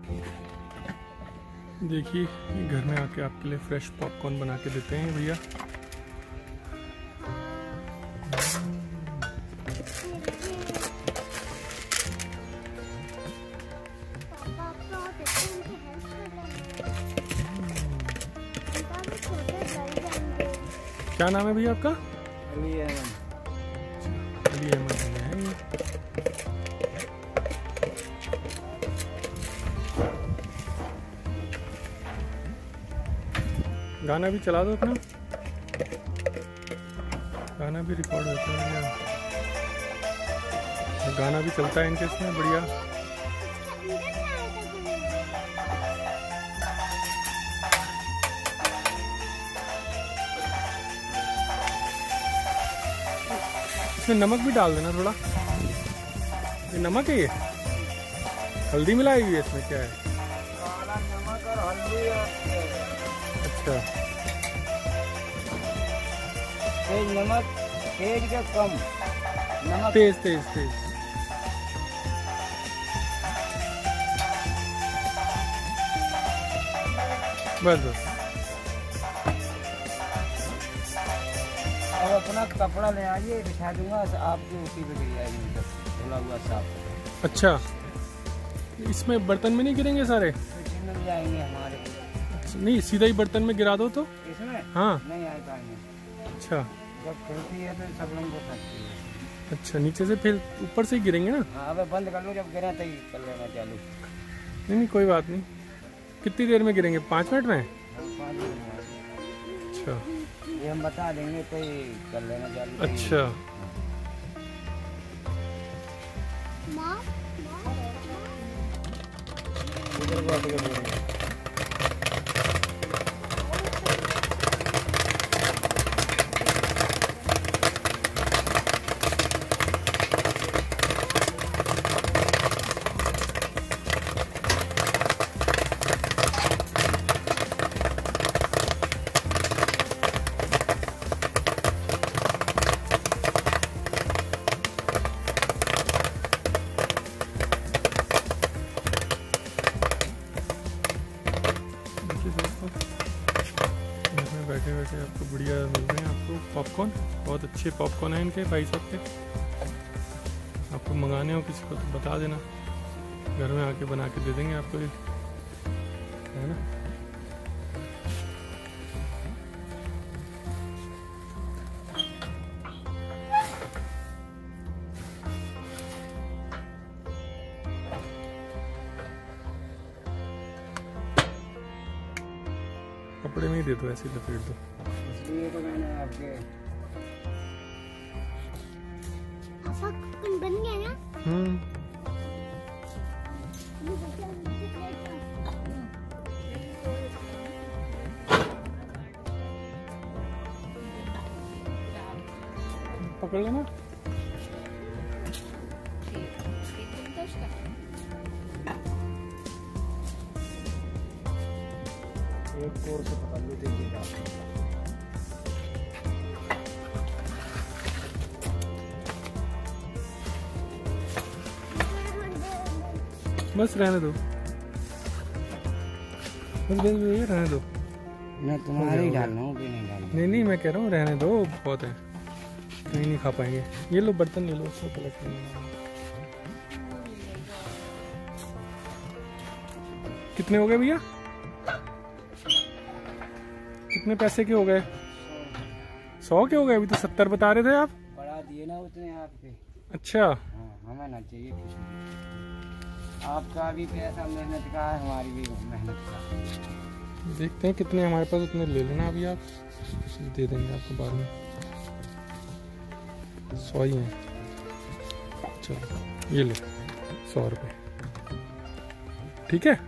देखिए घर में आके आपके लिए फ्रेश पॉपकॉर्न बना के देते हैं भैया। क्या नाम है भैया आपका? अली अहमद। अली अहमद है। गाना भी चला दो अपना, गाना भी रिकॉर्ड होता है, गाना भी चलता है इनके इसमें बढ़िया। इसमें नमक भी डाल देना थोड़ा। ये नमक है, ये हल्दी मिलाई हुई है इसमें, क्या है? काला नमक और हल्दी और अच्छा, तेज नमक, तेज के कम नमक, तेज तेज तेज। बस बस। अब अपना कपड़ा ले आइए, बिछा दूंगा, आपकी उसी पे गिर जाएगी धुला हुआ साफ। अच्छा, इसमें बर्तन में नहीं गिरेंगे सारे? मिल जाएंगे हमारे। नहीं, सीधा ही बर्तन में गिरा दो तो। इसमें हाँ, नहीं आ पाएंगे। अच्छा जब खुलती है तो सब लोग को सकती है। अच्छा, नीचे से फिर ऊपर से ही गिरेंगे ना? हाँ, अब बंद कर लो, जब गिरे तो ही कर लेना चालू। नहीं नहीं, कोई बात नहीं। कितनी देर में गिरेंगे? 5 मिनट में? हाँ, 5 मिनट। अच्छा, ये हम बता देंगे तो ही कर लेना चालू। अच्छा। इधर बैठ के बोलेंगे। बैठे बैठे आपको बढ़िया मिल रहे हैं आपको पॉपकॉर्न। बहुत अच्छे पॉपकॉर्न हैं इनके भाई साहब के। आपको मंगाने हो किसी को तो बता देना, घर में आके बना के दे देंगे आपको, है ना। कपड़े में ही दे दो, ऐसे ही लपेट दो। इसलिए तो मैंने आपके बन गया ना। पकड़ लेना। एक कोर से पकड़ लो, देखिएगा। बस रहने दो, बस बस ये रहने दो। मैं तुम्हारे ही डालना हूँ, नहीं डालना। नहीं नहीं, मैं कह रहा हूँ रहने दो, बहुत है, नहीं नहीं खा पाएंगे। ये लो बर्तन ले लो, उसको कलेक्ट करना। कितने हो गए भैया? कितने पैसे के हो गए? 100 के हो गए? अभी तो 70 बता रहे थे आप। बढ़ा दिए ना उतने आपके। अच्छा, हाँ, हमें ना चाहिए कुछ भी। आपका भी पैसा मेहनत का है, हमारी भी मेहनत का। देखते हैं कितने हमारे पास, उतने ले लेना अभी आप, दे देंगे आपको बाद में। 100 ही हैं। चलो ये लो 100 रुपये, ठीक है।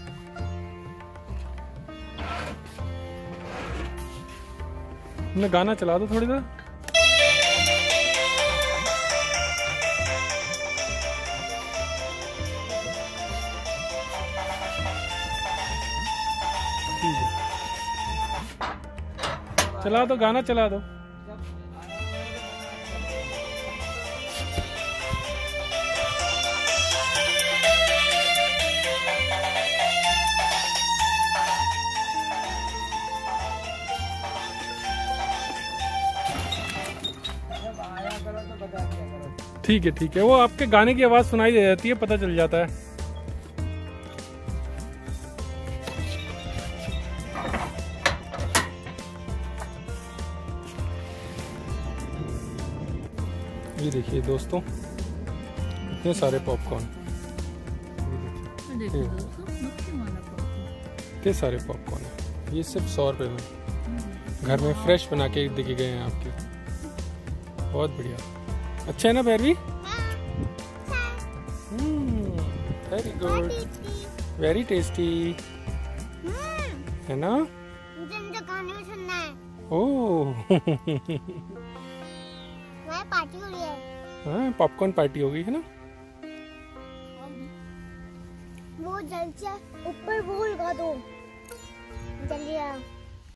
गाना चला दो थोड़ी देर। चला दो, गाना चला दो। ठीक है ठीक है, वो आपके गाने की आवाज सुनाई दे जाती है, पता चल जाता है। ये देखिए दोस्तों, इतने सारे पॉपकॉर्न, इतने सारे पॉपकॉर्न है। ये सिर्फ 100 रुपये में घर में फ्रेश बना के दिखे गए हैं आपके। बहुत बढ़िया, अच्छा है ना Bhairavi? Very good, very tasty है ना? मुझे गाने में सुनना है। ओह पार्टी हो रही है। हाँ, पॉपकॉर्न पार्टी हो गई है ना? वो जल्दी से ऊपर वो लगा दो, जल्दी।